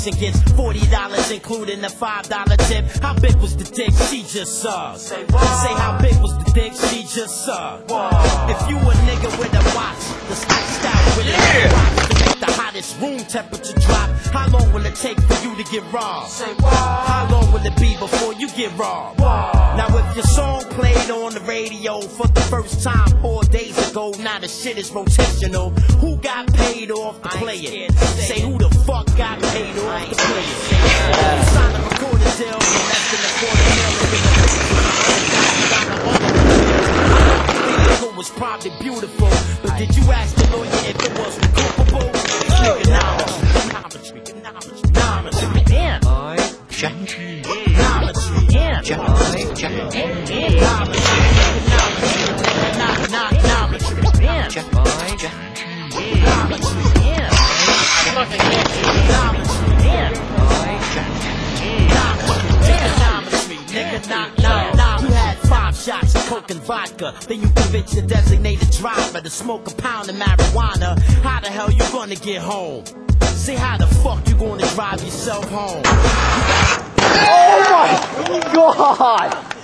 and gets $40 including the $5 tip. How big was the dick she just sucked? Say how big was the dick she just sucked? If you a nigga with a watch, let's iced out with a watch to make the hottest room temperature drop. How long will it take for you to get robbed? How long will it be before you get robbed? Now if your song played on the radio for the first time 4 days ago, now the shit is rotational. Who got paid off to play it? Say who the fuck got paid off to play it? Sign a recording deal for less than $250,000. It was probably beautiful, but did you ask the lawyer if it was culpable? Nigga, you had 5 shots of coke and vodka, then you convinced your designated driver to smoke a pound of marijuana. How the hell you gonna get home? Say how the fuck you gonna drive yourself home? Oh my God!